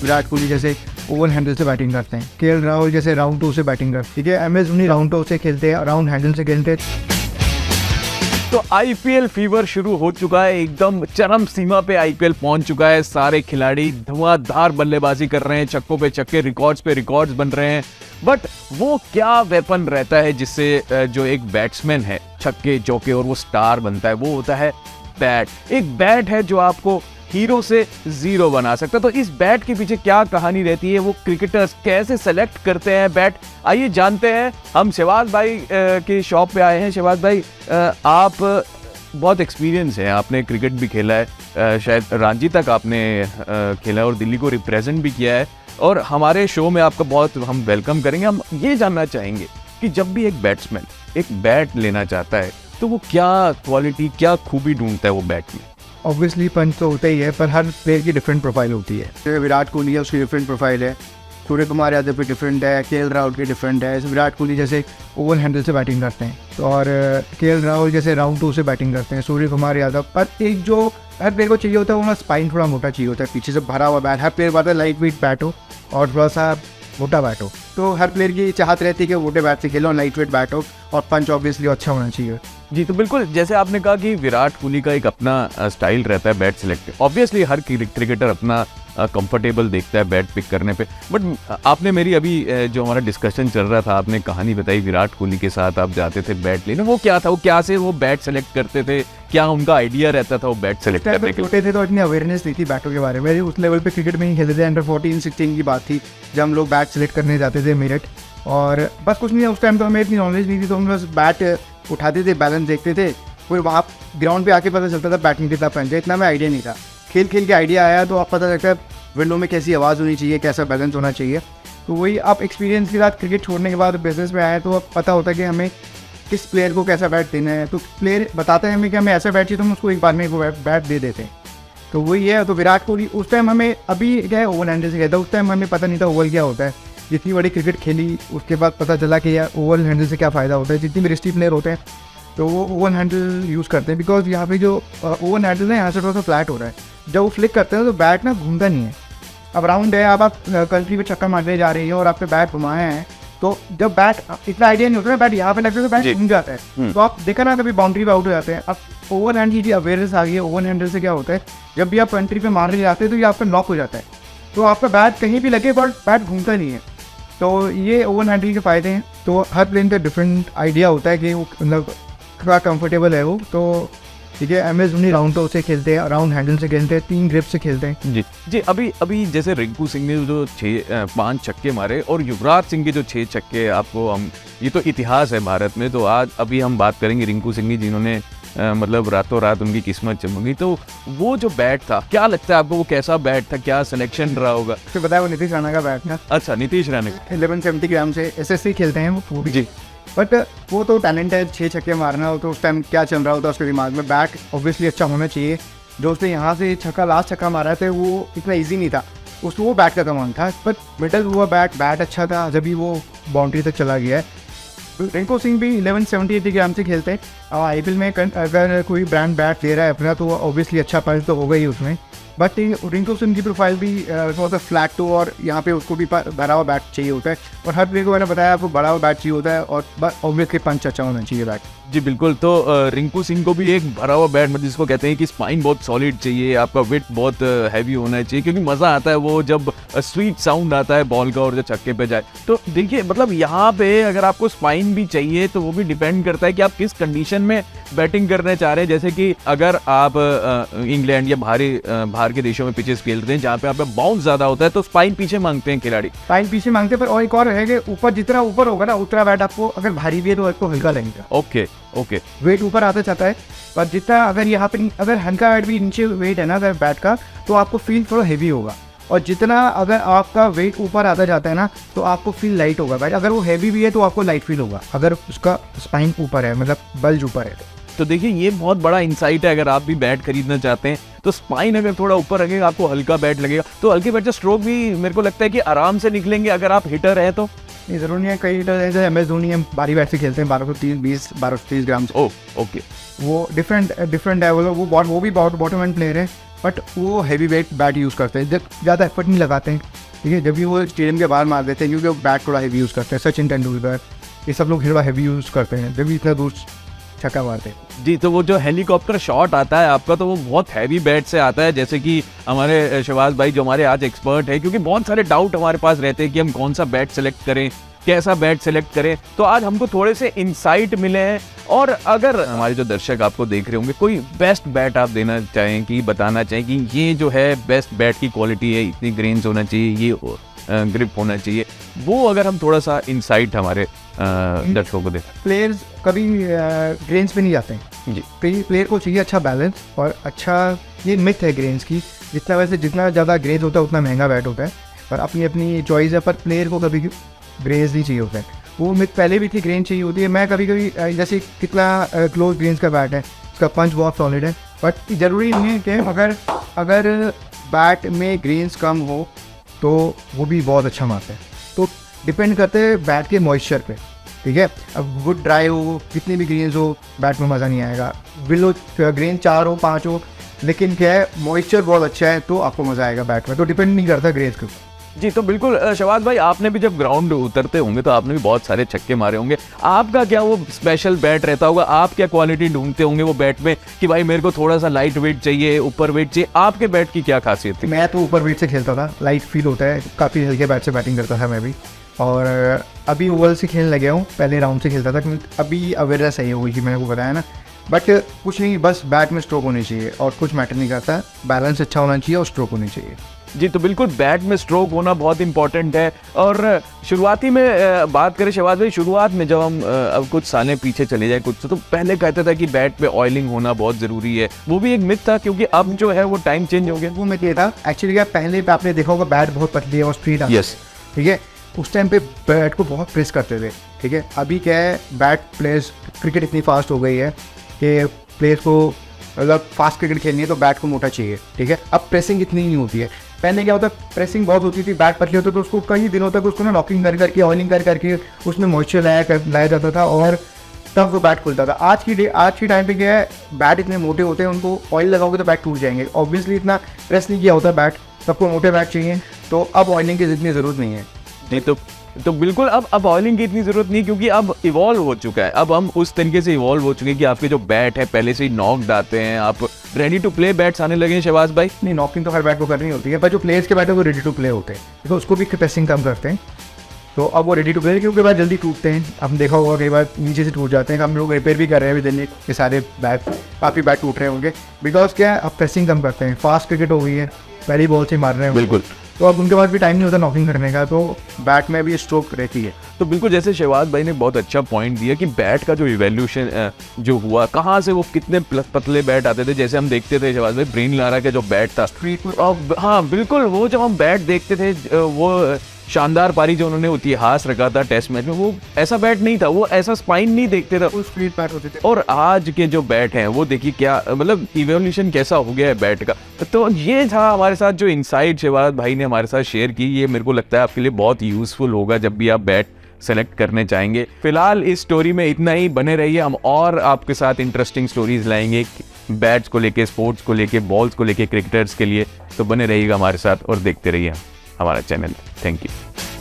विराट कोहली जैसे oven handle से batting करते हैं, केएल राहुल जैसे राउंड टू से बैटिंग करते हैं, ठीक है, MS धोनी राउंड टू से खेलते हैं, राउंड हैंडल से खेलते हैं। तो IPL फीवर शुरू हो चुका है, एकदम चरम सीमा पे IPL पहुंच चुका है। सारे खिलाड़ी धुआंधार बल्लेबाजी कर रहे हैं, छक्कों पे छक्के, रिकॉर्ड्स पे रिकॉर्ड्स बन रहे हैं। बट वो क्या वेपन रहता है जिससे जो एक बैट्समैन है छक्के चौके और वो स्टार बनता है, वो होता है बैट। एक बैट है जो आपको हीरो से जीरो बना सकता है। तो इस बैट के पीछे क्या कहानी रहती है, वो क्रिकेटर्स कैसे सेलेक्ट करते हैं बैट, आइए जानते हैं। हम शहबाज भाई की शॉप पे आए हैं। शहबाज भाई, आप बहुत एक्सपीरियंस है, आपने क्रिकेट भी खेला है, शायद रणजी तक आपने खेला है और दिल्ली को रिप्रेजेंट भी किया है, और हमारे शो में आपका बहुत हम वेलकम करेंगे। हम ये जानना चाहेंगे कि जब भी एक बैट्समैन एक बैट लेना चाहता है तो वो क्या क्वालिटी, क्या खूबी ढूंढता है वो बैट में? ऑब्वियसली पंच तो होता ही है, पर हर प्लेयर की डिफरेंट प्रोफाइल होती है। विराट कोहली है, उसकी डिफरेंट प्रोफाइल है, सूर्य कुमार यादव पे डिफरेंट है, केएल राहुल की डिफरेंट है। विराट कोहली जैसे ओवन हैंडल से बैटिंग करते हैं, तो और केएल राहुल जैसे राउंड टू से बैटिंग करते हैं, सूर्य कुमार यादव। पर एक जो हर प्लेयर को चाहिए होता है, वो स्पाइन थोड़ा मोटा चाहिए होता है, पीछे से भरा हुआ बैट। हर प्लेयर बात है लाइट वेट बैट हो और थोड़ा सा मोटा बैट हो, तो हर प्लेयर की चाहत रहती है कि मोटे बैट से खेलो और लाइट वेट बैट हो, और पंच ऑब्वियसली अच्छा होना चाहिए। जी, तो बिल्कुल जैसे आपने कहा कि विराट कोहली का एक अपना स्टाइल रहता है बैट सिलेक्ट। ऑब्वियसली हर क्रिकेटर अपना कंफर्टेबल देखता है बैट पिक करने पे। बट आपने मेरी अभी जो हमारा डिस्कशन चल रहा था, आपने कहानी बताई विराट कोहली के साथ आप जाते थे बैट लेने, वो क्या था, वो क्या से वो बैट सेलेक्ट करते थे, क्या उनका आइडिया रहता था वो बैट सेलेक्ट करने के? छोटे थे तो इतनी अवेयरनेस नहीं थी बैटों के बारे में, उस लेवल पे क्रिकेट में ही खेलते थे। अंडर 14-16 की बात थी जब हम लोग बैट सेलेक्ट करने जाते थे मेरठ, और बस कुछ नहीं, उस टाइम तो हमें इतनी नॉलेज नहीं थी, तो हम बस बैट उठाते थे, बैलेंस देखते थे, फिर वहाँ ग्राउंड पे आके पता चलता था बैटिंग कितना पंच है। इतना में आइडिया नहीं था, खेल खेल के आइडिया आया, तो आप पता लगता है विंडो में कैसी आवाज़ होनी चाहिए, कैसा बैलेंस होना चाहिए। तो वही आप एक्सपीरियंस के साथ क्रिकेट छोड़ने के बाद बिजनेस में आए, तो अब पता होता है कि हमें किस प्लेयर को कैसा बैट देना है। तो प्लेयर बताते हैं हमें कि हमें ऐसा बैट चाहिए, तो हम उसको एक बार में वो बैट दे देते हैं। तो वही है। तो विराट कोहली उस टाइम हमें, अभी क्या है ओवन हैंडल से कहता है, उस टाइम हमें पता नहीं था ओवल क्या होता है। जितनी बड़ी क्रिकेट खेली उसके बाद पता चला कि यार ओवन हैंडल से क्या फ़ायदा होता है। जितनी भी रिस्टी प्लेयर होते हैं तो वो ओवन हैंडल यूज़ करते हैं, बिकॉज यहाँ पे जो ओवन हैंडल है यहाँ से थोड़ा सा फ्लैट हो रहा है, जब वो फ्लिक करते हैं तो बैट ना घूमता नहीं है। अब राउंड है, अब आप कंट्री पे चक्कर मारने जा रही है और आपने बैट घुमाए हैं, तो जब बैट इतना आइडिया नहीं होता है, बैट यहाँ पे लगता है तो बैट घूम जाता है। तो आप देखा ना कभी बाउंड्री पे आउट हो जाते हैं। अब ओवन हैंडल की अवेयरनेस आ गई है, ओवन हैंडल से क्या होता है, जब भी आप कंट्री पे मारने जाते हैं तो ये आपका लॉक हो जाता है, तो आपका बैट कहीं भी लगे बट बैट घूमता नहीं है। तो ये ओवन हैंडल के फ़ायदे हैं। तो हर प्लेयर का डिफरेंट आइडिया होता है कि वो मतलब थोड़ा कंफर्टेबल है वो। तो ठीक है, MS धोनी राउंड टू से खेलते हैं, राउंड हैंडल से खेलते हैं, 3 ग्रिप से खेलते हैं। जी, अभी जैसे रिंकू सिंह ने जो 5 छक्के मारे और युवराज सिंह के जो 6 छक्के, आपको हम, ये तो इतिहास है भारत में। तो आज अभी हम बात करेंगे रिंकू सिंह की, जिन्होंने मतलब रातों रात उनकी किस्मत चमक गई। तो वो जो बैट था, क्या लगता है आपको वो कैसा बैट था, क्या सिलेक्शन रहा होगा? फिर बताया वो नीतीश राणा का बैट था। अच्छा, नीतीश राणा का 1170 ग्राम से SSC खेलते हैं वो भी जी। बट वो तो टैलेंट है, 6 छक्के मारना हो, तो उस टाइम क्या चल रहा होता है उसके दिमाग में, बैट ऑब्वियसली अच्छा होना चाहिए। जो उसने यहाँ से छक्का, लास्ट छक्का मारा था, वो इतना ईजी नहीं था, उसको वो बैट का कमाल था। बट मिडल हुआ बैट अच्छा था, जब भी वो बाउंड्री तक चला गया है। रिंकू सिंह भी 1170 ग्राम से खेलते हैं, और IPL में अगर कोई ब्रांड बैट ले रहा है अपना, तो ऑब्वियसली अच्छा पंच तो होगा ही उसमें। बट रिंकू सिंह की प्रोफाइल भी थोड़ा सा फ्लैट टू, और यहाँ पे उसको भी भरा हुआ बैट चाहिए होता है, और हर प्लेयर को मैंने बताया आपको बड़ा हुआ बैट चाहिए होता है, और ऑब्वियसली पंच अच्छा होना चाहिए बैट। जी बिल्कुल। तो रिंकू सिंह को भी एक भरा हुआ बैट, मतलब जिसको कहते हैं कि स्पाइन बहुत सॉलिड चाहिए, आपका वेट बहुत हैवी होना चाहिए, क्योंकि मज़ा आता है वो जब स्वीट साउंड आता है बॉल का और जब छक्के पे जाए। तो देखिए, मतलब यहाँ पे अगर आपको स्पाइन भी चाहिए तो वो भी डिपेंड करता है कि आप किस कंडीशन में बैटिंग करना चाह रहे हैं। जैसे कि अगर आप इंग्लैंड या बाहर के देशों में पिचेस खेलते हैं जहाँ पे आपका बाउंस ज़्यादा होता है, तो स्पाइन पीछे मांगते हैं खिलाड़ी, स्पाइन पीछे मांगते हैं। पर और एक और है कि ऊपर, जितना ऊपर होगा ना उतना बैट आपको अगर भारी भी है तो आपको हल्का लगेगा। ओके, वेट ऊपर आता जाता है, पर जितना अगर यहाँ पे अगर हल्का बैट भी नीचे वेट है ना अगर बैट का, तो आपको फील थोड़ा हेवी होगा, और जितना अगर आपका वेट ऊपर आता जाता है ना तो आपको फील लाइट होगा बैट। अगर वो हैवी भी है तो आपको लाइट फील होगा, अगर उसका स्पाइन ऊपर है, मतलब बल्ज ऊपर है। तो देखिए, ये बहुत बड़ा इंसाइट है। अगर आप भी बैट खरीदना चाहते हैं तो स्पाइन अगर थोड़ा ऊपर रखेगा आपको हल्का बैट लगेगा, तो हल्के बैट से स्ट्रोक भी मेरे को लगता है कि आराम से निकलेंगे अगर आप हिटर है तो। नहीं, ज़रूर नहीं है। कई हिटर जैसे MS धोनी हम भारी बैट से खेलते हैं, 1230 ग्राम से। ओके, वो डिफरेंट है, वो भी बहुत बॉटम एंड प्लेयर है। बट वो हैवी वेट बैट यूज़ करते हैं, जब ज़्यादा एफर्ट नहीं लगाते हैं, ठीक है। जब भी वो स्टेडियम के बाहर मार देते हैं क्योंकि वो बैट थोड़ा हैवी यूज़ करते हैं, सचिन तेंदुलकर ये सब लोग थोड़ा हैवी यूज़ करते हैं जब भी इतना दूर छक्का मारते हैं। जी, तो वो जो हेलीकॉप्टर शॉट आता है आपका, तो वो बहुत हैवी बैट से आता है, जैसे कि हमारे शहबाज भाई जो हमारे आज एक्सपर्ट है, क्योंकि बहुत सारे डाउट हमारे पास रहते हैं कि हम कौन सा बैट सेलेक्ट करें, कैसा बैट सेलेक्ट करें। तो आज हमको थोड़े से इंसाइट मिले हैं। और अगर हमारे जो दर्शक आपको देख रहे होंगे, कोई बेस्ट बैट आप देना चाहें कि बताना चाहें कि ये जो है बेस्ट बैट की क्वालिटी है, इतनी ग्रेन्स होना चाहिए, ये ग्रिप होना चाहिए, वो अगर हम थोड़ा सा इंसाइट हमारे दर्शकों को दें। प्लेयर्स कभी ग्रेन्स पे नहीं जाते हैं जी, प्लेयर को चाहिए अच्छा बैलेंस और अच्छा, ये मिथ है ग्रेन्स की, जितना ज़्यादा ग्रेन्स होता है उतना महंगा बैट होता है, और अपनी अपनी चॉइस है। पर प्लेयर को कभी ग्रेन्स नहीं चाहिए होता है, वो मिथ पहले भी थी, ग्रेन चाहिए होती है। मैं कभी कभी जैसे कितना क्लोज ग्रेन्स का बैट है, उसका पंच बहुत सॉलिड है, बट ज़रूरी नहीं है कि अगर बैट में ग्रेन्स कम हो तो वो भी बहुत अच्छा मारता है। तो डिपेंड करते हैं बैट के मॉइस्चर पे, ठीक है। अब वुड ड्राई हो, कितनी भी ग्रेन्स हो, बैट में मज़ा नहीं आएगा। विलो ग्रेन 4 हो 5 हो, लेकिन क्या है मॉइस्चर बहुत अच्छा है तो आपको मज़ा आएगा बैट में। तो डिपेंड नहीं करता ग्रेन्स के ऊपर। जी, तो बिल्कुल शहबाज भाई, आपने भी जब ग्राउंड उतरते होंगे तो आपने भी बहुत सारे छक्के मारे होंगे। आपका क्या वो स्पेशल बैट रहता होगा? आप क्या क्वालिटी ढूंढते होंगे वो बैट में कि भाई मेरे को थोड़ा सा लाइट वेट चाहिए, ऊपर वेट चाहिए? आपके बैट की क्या खासियत थी? मैं तो ऊपर वेट से खेलता था, लाइट फील होता है, काफ़ी हल्के बैट से बैटिंग करता था मैं भी। और अभी ओवल से खेलने लगे हूँ, पहले राउंड से खेलता था क्योंकि अभी अवेयरनेस सही हो गई थी, मैंने को बताया ना। बट कुछ नहीं, बस बैट में स्ट्रोक होनी चाहिए और कुछ मैटर नहीं करता, बैलेंस अच्छा होना चाहिए और स्ट्रोक होनी चाहिए। जी, तो बिल्कुल बैट में स्ट्रोक होना बहुत इंपॉर्टेंट है। और शुरुआती में बात करें शहबाज भाई, शुरुआत में जब हम अब कुछ सालें पीछे चले जाए कुछ, तो पहले कहते था कि बैट पे ऑयलिंग होना बहुत ज़रूरी है, वो भी एक मिथ था, क्योंकि अब जो है वो टाइम चेंज हो गया। वो मिथ ये था एक्चुअली, क्या पहले पे आपने देखा होगा बैट बहुत पतली है और स्ट्रीट, यस, ठीक है। उस टाइम पे बैट को बहुत प्रेस करते थे, ठीक है। अभी क्या है, बैट प्लेयर्स, क्रिकेट इतनी फास्ट हो गई है कि प्लेयर्स को मतलब फास्ट क्रिकेट खेलनी है तो बैट को मोटा चाहिए, ठीक है। अब प्रेसिंग इतनी नहीं होती है, पहले क्या होता है प्रेसिंग बहुत होती थी, बैट पतली होती तो उसको कई दिनों तक उसको ना नॉकिंग कर करके, ऑयलिंग कर करके उसमें मॉइस्चर लाया जाता था और तब वो बैट खुलता था। आज की टाइम पे क्या है, बैट इतने मोटे होते हैं, उनको ऑयल लगाओगे तो बैट टूट जाएंगे। ऑब्वियसली इतना प्रेस नहीं किया होता बैट, सबको मोटे बैट चाहिए, तो अब ऑयलिंग की इतनी ज़रूरत नहीं है। नहीं, तो बिल्कुल अब ऑयलिंग की इतनी ज़रूरत नहीं, क्योंकि अब इवॉल्व हो चुका है। अब हम उस तरीके से इवॉल्व हो चुके हैं कि आपके जो बैट है पहले से ही नॉक्ड आते हैं, आप रेडी टू प्ले बैट्स आने लगे हैं शहबाज भाई। नहीं, नॉकिंग तो हर बैट को करनी होती है, पर जो प्लेयर्स के बैट है वो रेडी टू प्ले होते हैं, तो उसको भी प्रेसिंग कम करते हैं, तो अब वो रेडी टू प्ले, क्योंकि बैट जल्दी टूटते हैं। हम देखा होगा कई बार नीचे से टूट जाते हैं, हम लोग रिपेयर भी कर रहे हैं अभी दिन के सारे बैट, काफ़ी बैट टूट रहे होंगे, बिकॉज क्या है अब प्रेसिंग कम करते हैं, फास्ट क्रिकेट हो गई है, पहली बॉल से मार रहे हैं बिल्कुल, तो अब उनके पास भी टाइम नहीं होता नॉकिंग करने का, तो बैट में भी स्ट्रोक रहती है। तो बिल्कुल जैसे शहबाज भाई ने बहुत अच्छा पॉइंट दिया कि बैट का जो इवोल्यूशन जो हुआ, कहाँ से वो कितने पतले बैट आते थे, जैसे हम देखते थे शहबाज भाई ब्रेन लारा का जो बैट था, हाँ बिल्कुल, वो जब हम बैट देखते थे, वो शानदार पारी जो उन्होंने इतिहास रखा था टेस्ट मैच में, वो ऐसा बैट नहीं था, वो ऐसा स्पाइन नहीं देखते था, फुल स्पीड बैट होते थे। और आज के जो बैट हैं वो देखिए क्या मतलब इवोल्यूशन कैसा हो गया है बैट का। तो ये था हमारे साथ जो इनसाइट शहबाज भाई ने हमारे साथ शेयर की, ये मेरे को लगता है आपके लिए बहुत यूजफुल होगा जब भी आप बैट सेलेक्ट करने चाहेंगे। फिलहाल इस स्टोरी में इतना ही, बने रहिए, हम और आपके साथ इंटरेस्टिंग स्टोरीज लाएंगे बैट्स को लेके, स्पोर्ट्स को लेके, बॉल्स को लेके, क्रिकेटर्स के लिए। तो बने रहिएगा हमारे साथ और देखते रहिए हमारा चैनल। Thank you.